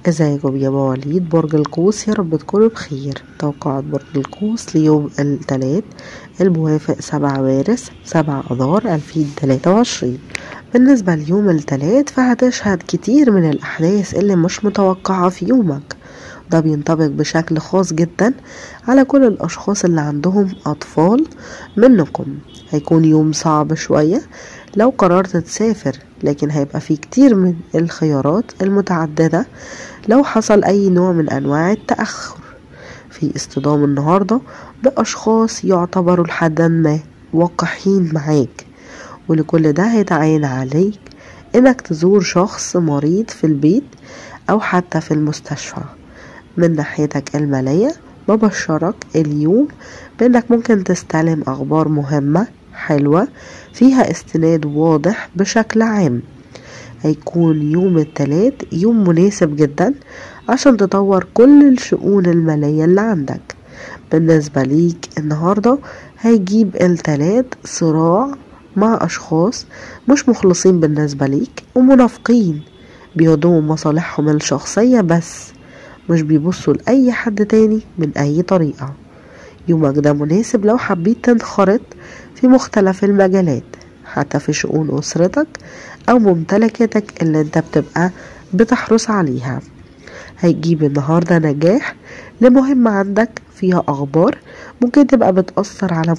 ازيكم يا مواليد برج القوس؟ يا رب تكونوا بخير. توقعات برج القوس ليوم الثلاث الموافق 7 مارس 7 اذار 2023. بالنسبة ليوم الثلاث فهتشهد كتير من الاحداث اللي مش متوقعة في يومك. ده بينطبق بشكل خاص جدا على كل الاشخاص اللي عندهم اطفال منكم. هيكون يوم صعب شوية لو قررت تسافر، لكن هيبقى فيه كتير من الخيارات المتعددة لو حصل اي نوع من انواع التأخر في اصطدام النهاردة باشخاص يعتبروا لحد ما وقحين معاك. ولكل ده هيتعين عليك انك تزور شخص مريض في البيت او حتى في المستشفى. من ناحيتك المالية ببشرك اليوم بانك ممكن تستلم اخبار مهمة حلوة فيها استناد واضح بشكل عام. هيكون يوم الثلاث يوم مناسب جدا عشان تطور كل الشؤون المالية اللي عندك. بالنسبة ليك النهاردة هيجيب الثلاث صراع مع اشخاص مش مخلصين بالنسبة ليك ومنافقين، بيضموا مصالحهم الشخصية بس مش بيبصوا لأي حد تاني من أي طريقة. يومك ده مناسب لو حبيت تنخرط في مختلف المجالات، حتى في شؤون أسرتك أو ممتلكاتك اللي انت بتبقى بتحرص عليها. هيجيب النهاردة نجاح لمهمة عندك فيها أخبار ممكن تبقى بتأثر على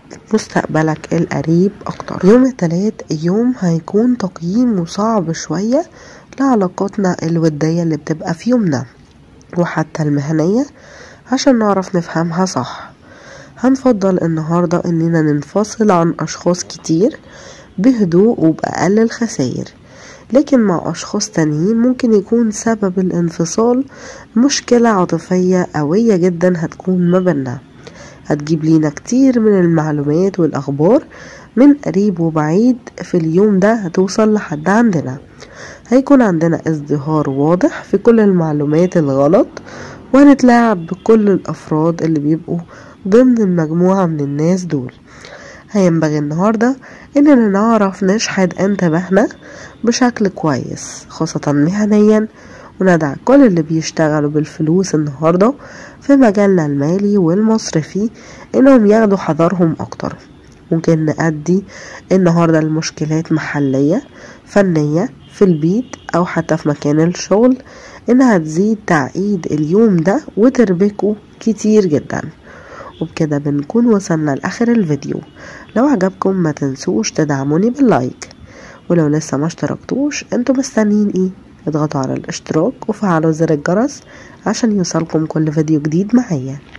مستقبلك القريب أكتر. يوم الثلاث يوم هيكون تقييم صعب شوية لعلاقاتنا الودية اللي بتبقى في يومنا وحتى المهنية عشان نعرف نفهمها صح. هنفضل النهاردة اننا ننفصل عن اشخاص كتير بهدوء وبأقل الخسائر، لكن مع اشخاص تانيين ممكن يكون سبب الانفصال مشكلة عاطفية قوية جدا هتكون ما بيننا. هتجيب لينا كتير من المعلومات والاخبار من قريب وبعيد في اليوم ده هتوصل لحد عندنا. هيكون عندنا ازدهار واضح في كل المعلومات الغلط، وهنتلاعب بكل الافراد اللي بيبقوا ضمن المجموعة من الناس دول. هينبغي النهاردة اننا نعرف نشحذ انتباهنا بشكل كويس خاصة مهنيا، وندع كل اللي بيشتغلوا بالفلوس النهاردة في مجالنا المالي والمصرفي انهم ياخدوا حذرهم اكتر. ممكن نأدي النهاردة المشكلات محلية فنية في البيت او حتى في مكان الشغل انها تزيد تعقيد اليوم ده وتربكه كتير جدا. وبكده بنكون وصلنا لاخر الفيديو. لو عجبكم ما تنسوش تدعموني باللايك، ولو لسه ما اشتركتوش انتوا مستنيين ايه؟ اضغطوا على الاشتراك وفعلوا زر الجرس عشان يوصلكم كل فيديو جديد معايا.